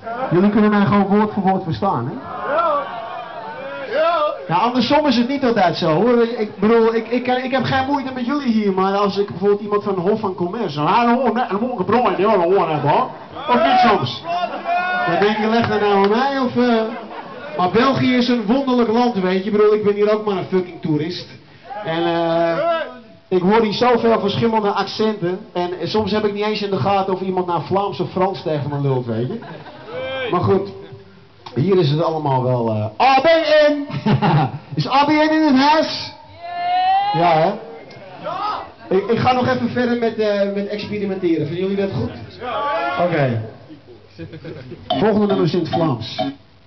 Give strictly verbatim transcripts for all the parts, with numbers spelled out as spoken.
Jullie kunnen mij gewoon woord voor woord verstaan, hè? Ja, andersom is het niet altijd zo, hoor. Ik bedoel, ik, ik, ik heb geen moeite met jullie hier, maar als ik bijvoorbeeld iemand van Hof van Commerce, nou, hoor, net een mooie brood, die willen horen hebben, hoor. Of niet soms? Dan denk je, leg dat nou aan mij, of... Uh... Maar België is een wonderlijk land, weet je. Ik bedoel, ik ben hier ook maar een fucking toerist. En uh, ik hoor hier zoveel verschillende accenten. En soms heb ik niet eens in de gaten of iemand naar Vlaams of Frans tegen me lult, weet je. Maar goed, hier is het allemaal wel... Uh, A B N! Is A B N in het huis? Ja, hè? Ik, ik ga nog even verder met, uh, met experimenteren. Vinden jullie dat goed? Oké. Okay. Volgende nummer is in het Vlaams.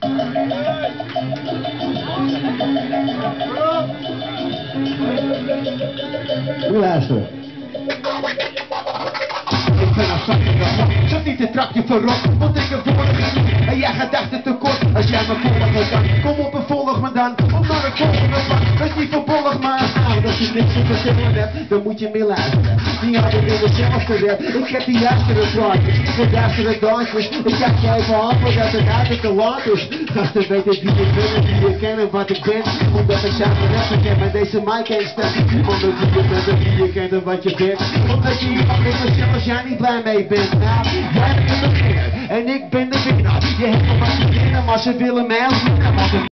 Moet luisteren. Ik ben een zachte zet niet te trapje voorop, want ik heb vorige niet. En jij gedachten tekort, als jij me volgen kan. Kom op en volg me dan, om naar het volgende pad. Wees niet vervolg maar, nou, als je niks te vertellen hebt, dan moet je meer luisteren. Die hadden weer dezelfde wet, ik heb die juistere plaatjes, de duistere dansjes. Ik kijk je even af, voordat het uit te laat is. Gasten weten wie ik ben en wie ik ken en wat ik ben. Omdat ik samen resten heb met deze mic heen stem. Omdat wie je bent en wie je kent en wat je bent. Omdat je hier mag in mezelf als jij niet blij mee bent. Nou, jij bent de beginner en ik ben de winnaar. Je hebt nog wat te winnen, maar ze willen mij als winnaar.